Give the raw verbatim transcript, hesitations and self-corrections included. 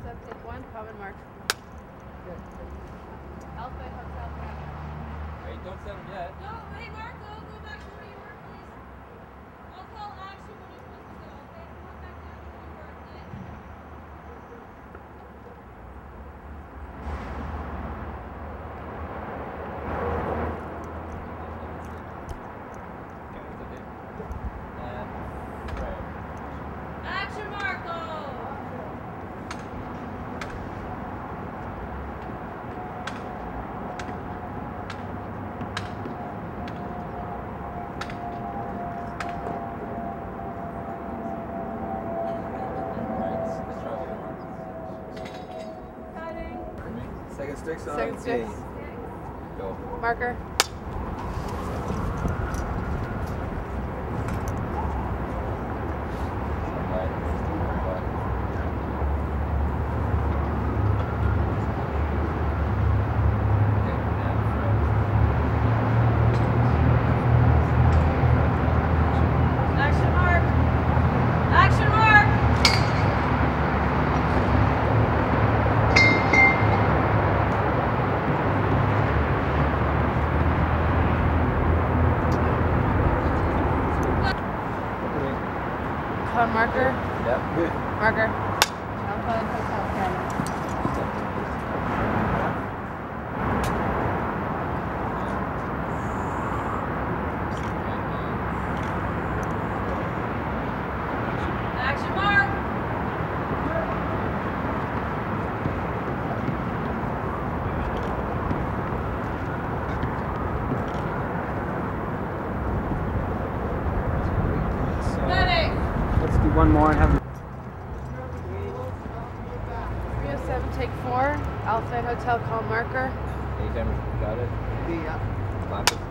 seven, take one, common mark. Alpha Hotel Canada. Wait, don't set him yet. No, hey Marco, go back to where you were, please. I'll call action when you're supposed to go, okay? Come on back down to where you were, please. Action, Marco! Second sticks on. Second sticks. Go. Marker. Action, Mark! Action, Mark! Con marker. Yep. Good. Marker. Alpha Hotel Canada. Action, Mark! Medic! Let's do one more and have three oh seven, take four. Alpha Hotel, call marker. Anytime you got it. Yeah. Clap it.